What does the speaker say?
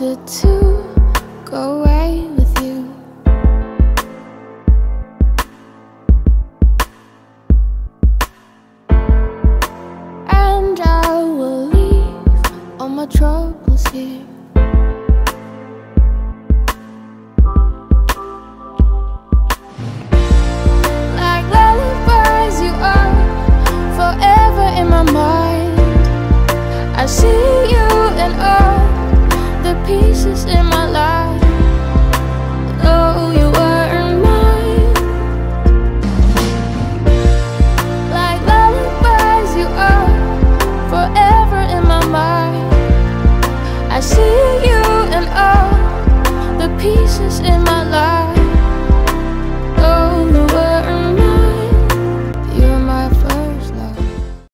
wanted to go away with you. And I will leave all my troubles here. Like lullabies, you are forever in my mind. I see you in all the pieces in my